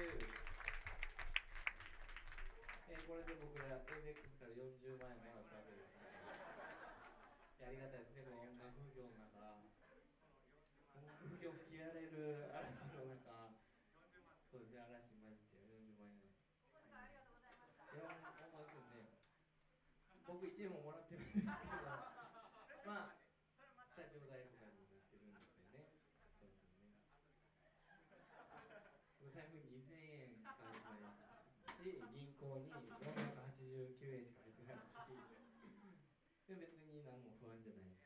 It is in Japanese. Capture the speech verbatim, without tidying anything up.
えー、これで僕ら エーベックス からよんじゅうまんえんもらったわけですね。ありがたいですね、この音楽業の中。音楽業吹き荒れる嵐の中、そうですね、嵐マジでよんじゅうまんえん。 お小遣いありがとうございました。 いや、ほんまですよね。僕いちえんももらってるんですけど、まあ、スタジオ代とかになってるんですよね。そうですよね。僕財布にせんえんしか入ってないし、銀行によんひゃくはちじゅうきゅうえんしか入ってないし、で別に何も不安じゃない。